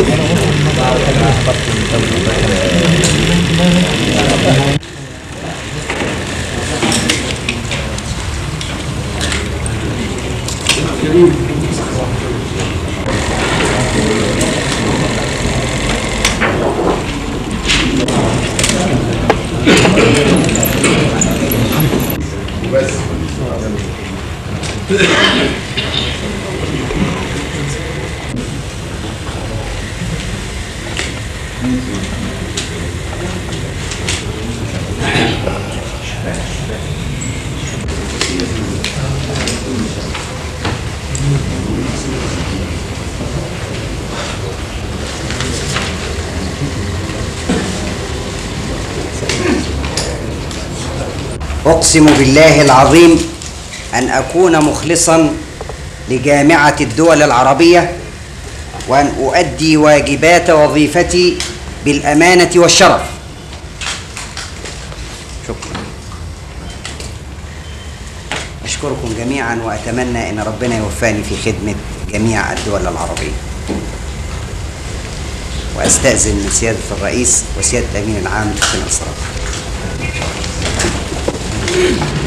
أقسم بالله العظيم أن أكون مخلصا لجامعة الدول العربية، وأن أؤدي واجبات وظيفتي بالأمانة والشرف. شكرا. أشكركم جميعا، وأتمنى أن ربنا يوفاني في خدمة جميع الدول العربية. وأستأذن من سيادة الرئيس وسيادة الأمين العام في الانصراف.